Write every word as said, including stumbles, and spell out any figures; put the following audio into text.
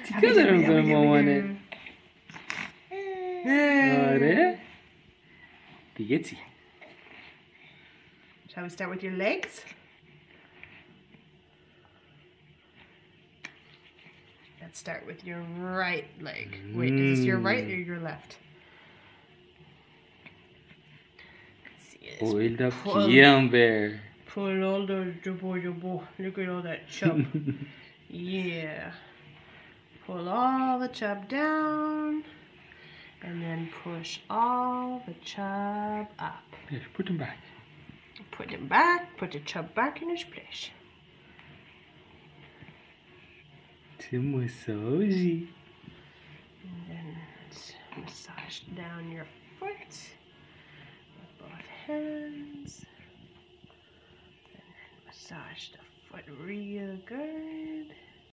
çıkarım benim mamanı. Are? Wie geht's dir? Shall we start with your legs? Let's start with your right leg. Wait, is this your right or your left? Oh, il a bien bear. Pull all those jumbo jumbo. Look at all that chub. Yeah. Pull all the chub down. And then push all the chub up. Yes, put him back. Put him back. Put the chub back in his place. To massage. And then massage down your foot with both hands. And then massage the foot real good.